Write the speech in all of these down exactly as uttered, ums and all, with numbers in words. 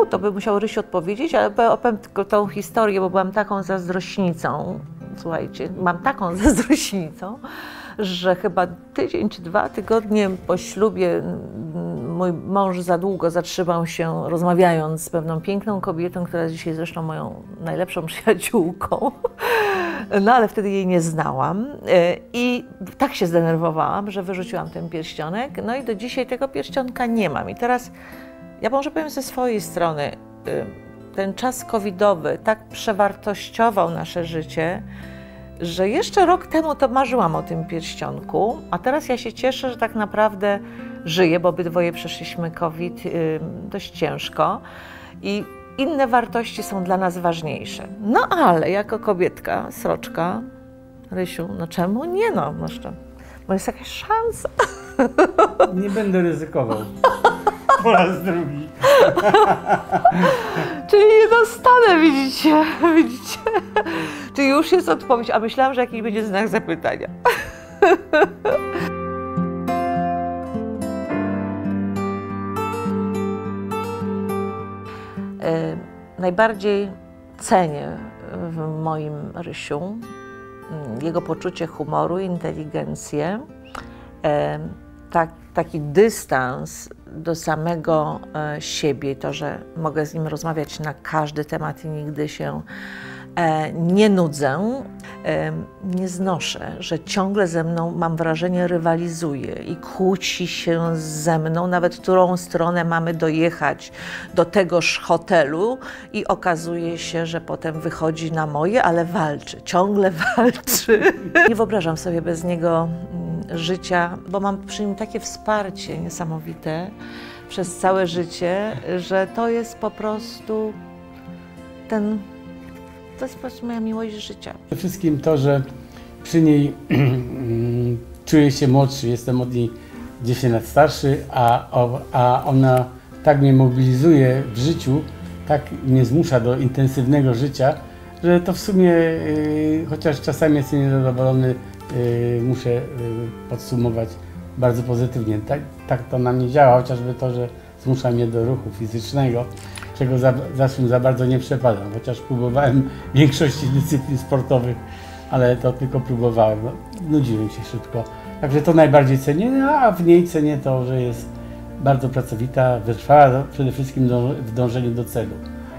to by musiał Rysiu odpowiedzieć, ale opowiem tylko tą historię, bo byłam taką zazdrośnicą. Słuchajcie, mam taką zazdrośnicą, że chyba tydzień czy dwa tygodnie po ślubie mój mąż za długo zatrzymał się, rozmawiając z pewną piękną kobietą, która jest dzisiaj zresztą moją najlepszą przyjaciółką. No ale wtedy jej nie znałam i tak się zdenerwowałam, że wyrzuciłam ten pierścionek. No i do dzisiaj tego pierścionka nie mam. I teraz ja może powiem ze swojej strony, ten czas covidowy tak przewartościował nasze życie, że jeszcze rok temu to marzyłam o tym pierścionku, a teraz ja się cieszę, że tak naprawdę żyję, bo obydwoje przeszliśmy COVID yy, dość ciężko i inne wartości są dla nas ważniejsze. No ale jako kobietka, sroczka, Rysiu, no czemu nie no? Może, bo jest jakaś szansa. Nie będę ryzykował. Po raz drugi. Czyli nie dostanę, widzicie, widzicie. Czyli już jest odpowiedź, a myślałam, że jakiś będzie znak zapytania. e, najbardziej cenię w moim Rysiu jego poczucie humoru, inteligencję, e, tak, taki dystans do samego e, siebie, to, że mogę z nim rozmawiać na każdy temat i nigdy się e, nie nudzę. E, nie znoszę, że ciągle ze mną, mam wrażenie, rywalizuje i kłóci się ze mną, nawet w którą stronę mamy dojechać do tegoż hotelu i okazuje się, że potem wychodzi na moje, ale walczy, ciągle walczy. Nie wyobrażam sobie bez niego życia, bo mam przy nim takie wsparcie niesamowite przez całe życie, że to jest po prostu ten, to jest po prostu moja miłość życia. Przede wszystkim to, że przy niej czuję się młodszy, jestem od niej dziesięć lat starszy, a, a ona tak mnie mobilizuje w życiu, tak mnie zmusza do intensywnego życia, że to w sumie, chociaż czasami jestem niezadowolony, Yy, muszę yy, podsumować bardzo pozytywnie. Tak, tak to na mnie działa, chociażby to, że zmusza mnie do ruchu fizycznego, czego za, za czym za bardzo nie przepadam, chociaż próbowałem większości dyscyplin sportowych, ale to tylko próbowałem. No, nudziłem się szybko. Także to najbardziej cenię, a w niej cenię to, że jest bardzo pracowita, wytrwała przede wszystkim do, w dążeniu do celu.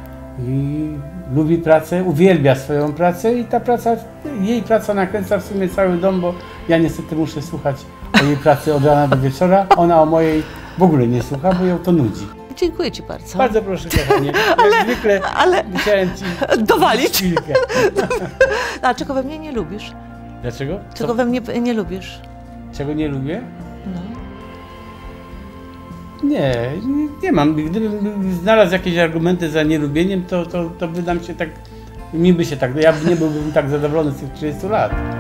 I lubi pracę, uwielbia swoją pracę i ta praca, jej praca nakręca w sumie cały dom, bo ja niestety muszę słuchać o jej pracy od rana do wieczora, ona o mojej w ogóle nie słucha, bo ją to nudzi. Dziękuję Ci bardzo. Bardzo proszę, kochanie. ale, Jak zwykle ale musiałem Ci dowalić. chwilkę. A czego we mnie nie lubisz? Dlaczego? Czego Co? we mnie nie lubisz? Czego nie lubię? No. Nie, nie, nie mam. Gdybym znalazł jakieś argumenty za nielubieniem, to, to, to by nam się tak, mi by się tak, ja nie byłbym tak zadowolony z tych trzydziestu lat.